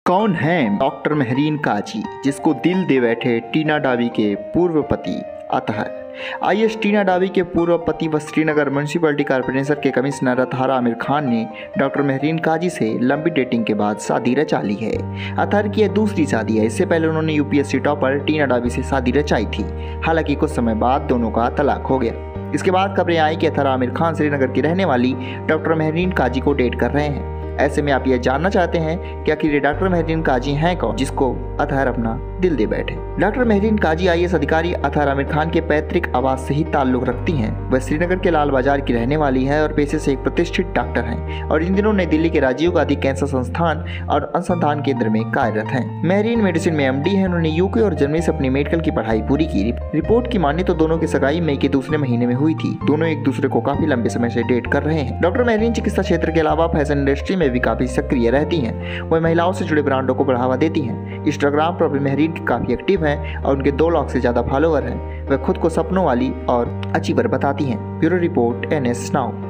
कौन है डॉक्टर मेहरीन काजी, जिसको दिल दे बैठे टीना डावी के पूर्व पति अतहर। आईएएस टीना डावी के पूर्व पति व श्रीनगर म्यूनिसिपैलिटी कॉर्पोरेशन के कमिश्नर अतहर आमिर खान ने डॉक्टर मेहरीन काजी से लंबी डेटिंग के बाद शादी रचा ली है। अतहर की यह दूसरी शादी है। इससे पहले उन्होंने यूपीएससी टॉपर टीना डावी से शादी रचाई थी। हालांकि कुछ समय बाद दोनों का तलाक हो गया। इसके बाद खबरें आई कि अतहर आमिर खान श्रीनगर की रहने वाली डॉक्टर मेहरीन काजी को डेट कर रहे हैं। ऐसे में आप यह जानना चाहते हैं कि आखिर डॉक्टर मेहरीन काजी हैं कौन, जिसको अतहर अपना दिल दे बैठे। डॉक्टर मेहरीन काजी आईएएस अधिकारी अतहर आमिर खान के पैतृक आवास से ही ताल्लुक रखती हैं। वह श्रीनगर के लाल बाजार की रहने वाली है और पेशे से एक प्रतिष्ठित डॉक्टर हैं और इन दिनों नई दिल्ली के राजीव गांधी कैंसर संस्थान और अनुसंधान केंद्र में कार्यरत हैं। मेहरीन मेडिसिन में एमडी है। उन्होंने यूके और जर्मनी से अपनी मेडिकल की पढ़ाई पूरी की। रिपोर्ट की माने तो दोनों की सगाई मई के दूसरे महीने में हुई थी। दोनों एक दूसरे को काफी लंबे समय से डेट कर रहे हैं। डॉक्टर मेहरीन चिकित्सा क्षेत्र के अलावा फैशन इंडस्ट्री में भी काफी सक्रिय रहती हैं। वह महिलाओं से जुड़े ब्रांडों को बढ़ावा देती हैं। इंस्टाग्राम पर भी मेहरीन काफी एक्टिव हैं और उनके 2 लाख से ज्यादा फॉलोअर हैं। वह खुद को सपनों वाली और अचीवर बताती हैं। Bureau report NS now.